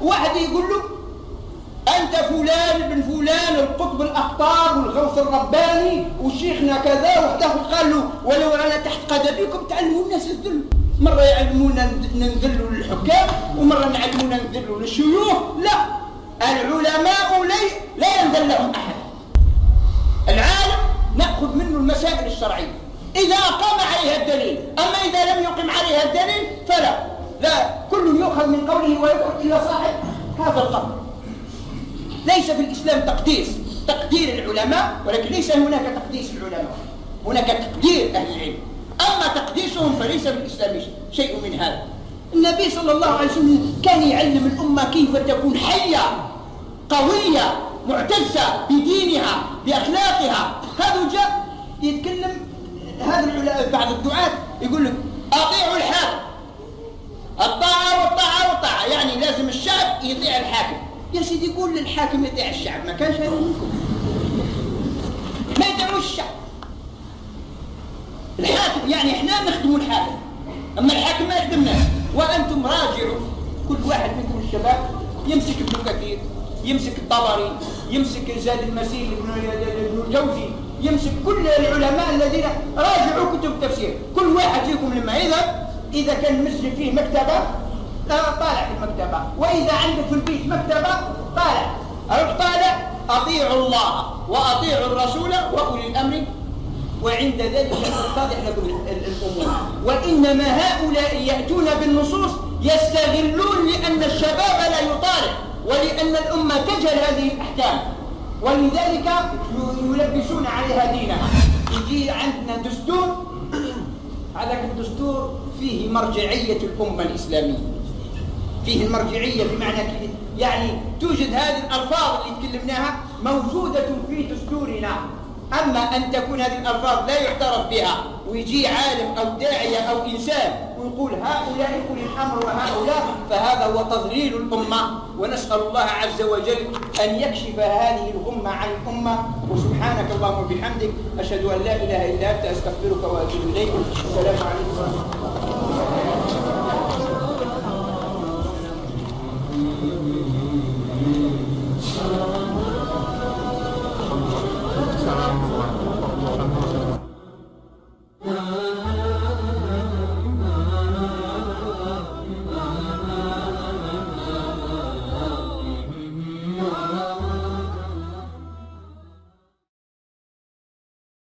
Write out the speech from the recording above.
واحد يقول له أنت فلان بن فلان القطب الأقطاب والغوث الرباني وشيخنا كذا، وحده قال له ولو أنا تحت قدمكم تعلموا الناس الذل. مرة يعلمونا ننذلوا للحكام، ومرة نعلمونا ننذلوا للشيوخ. لا، العلماء لا ينذل لهم أحد. العالم نأخذ منه المسائل الشرعية إذا أقام عليها الدليل، أما إذا لم يقم عليها الدليل فلا. لا، كل يؤخذ من قوله ويدعو إلى صاحب هذا القول. ليس في الإسلام تقدير العلماء، ولكن ليس هناك تقديس العلماء، هناك تقدير أهل العلم. أما تقديسهم فليس في الإسلام شيء من هذا. النبي صلى الله عليه وسلم كان يعلم الأمة كيف تكون حية قوية معتزة بدينها بأخلاقها. هذا جاء يتكلم هذا بعض الدعاة يقول لك أطيعوا الحاكم، الطاعة والطاعة والطاعة، يعني لازم الشعب يطيع الحاكم. يا سيدي قول للحاكم يطيع الشعب، ما كانش هذا منكم، ما يطيعوش الشعب. الحاكم يعني احنا نخدم الحاكم، اما الحاكم ما يخدمناش. وانتم راجعوا، كل واحد منكم الشباب يمسك ابن كثير، يمسك الطبري، يمسك زاد المسير ابن الجوزي، يمسك كل العلماء الذين راجعوا كتب التفسير. كل واحد فيكم لما اذا كان المسجد فيه مكتبه طالع في المكتبه، واذا عندك في البيت مكتبه طالع اطيعوا الله واطيعوا الرسول واولي الامر، وعند ذلك تتضح لكم الامور. وانما هؤلاء ياتون بالنصوص يستغلون لان الشباب لا يطالع، ولان الامه تجهل هذه الاحكام، ولذلك يلبسون عليها دينها. يجي عندنا دستور، هذاك الدستور فيه مرجعيه الامه الاسلاميه، فيه المرجعيه بمعنى يعني توجد هذه الالفاظ اللي تكلمناها موجوده في دستورنا. أما أن تكون هذه الألفاظ لا يعترف بها ويجي عالم أو داعية أو إنسان ويقول هؤلاء أولي الأمر وهؤلاء، فهذا هو تضليل الأمة. ونسأل الله عز وجل أن يكشف هذه الغمة عن الأمة. وسبحانك اللهم وبحمدك أشهد أن لا إله إلا أنت أستغفرك وأتوب إليك. السلام عليكم ورحمة الله.